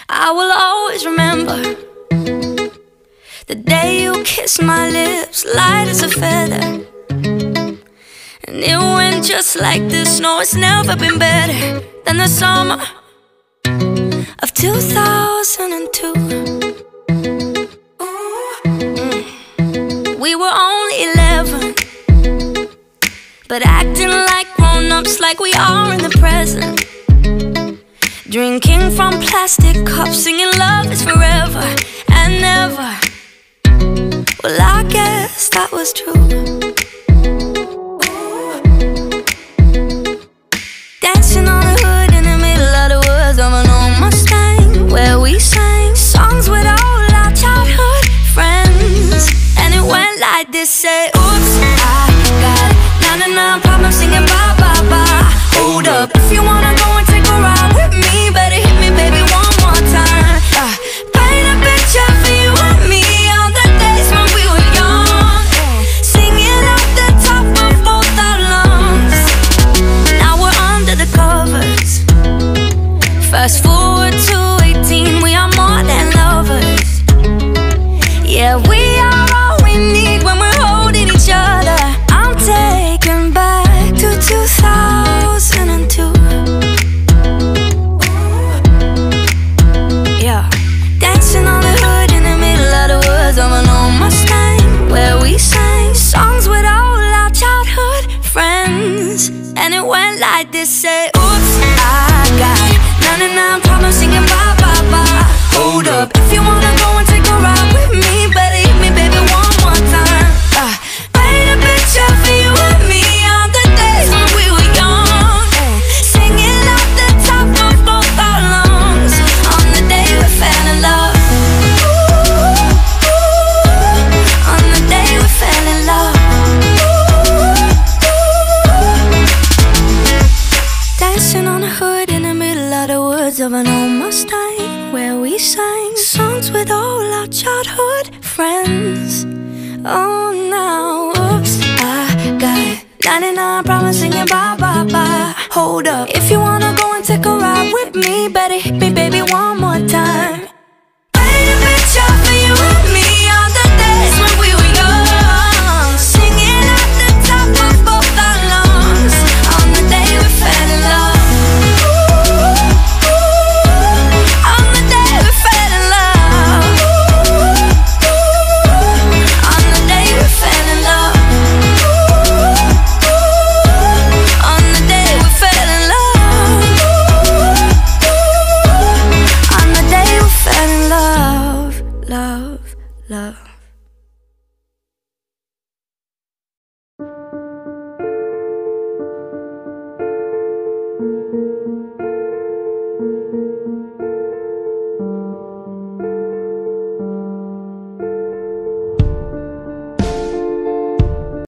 I will always remember the day you kissed my lips, light as a feather. And it went just like this. No, it's never been better than the summer of 2002. We were only 11, but acting like grown-ups, like we are in the present. Drinking from plastic cups, singing love is forever and never. Well, I guess that was true. Dancing on the hood in the middle of the woods of an old Mustang, where we sang songs with all our childhood friends. And it went like this, say, oops, I got 99 problems singing bye, bye, bye. Hold up, if you wanna go and take a ride with me, better hit me, baby, one more time. Paint a picture for you and me on the days when we were young, singing off the top of both our lungs. Now we're under the covers. Fast forward to 18, we are more than lovers. Yeah, we are all we need when we're holding each other. I'm taken back to 2002. Yeah, dancing on the hood in the middle of the woods of an old Mustang, where we sang songs with all our childhood friends. And it went like this, say, oops, I got 99 problems singing bye, bye, bye. Hold up, if you wanna go and take a ride with me, better hit me, baby, one more time. Paint a picture for you and me on the days when we were young, singing off the top of both our lungs on the day we fell in love. On the day we fell in love. Dancing on the hood in the middle of the woods of an old Mustang, where we sang songs with all our childhood friends. Oh, now, oops, I got 99 problems singing bye, bye, bye. Hold up, if you wanna go and take a ride with me, better hit me, baby, one more time. Paint a picture for you and me on the days when we were young, singing at the top of both our lungs on the day we fell in love. On the day we fell in love. On the day we fell in love. On the day we fell in love. On the day we fell in love. Love, love.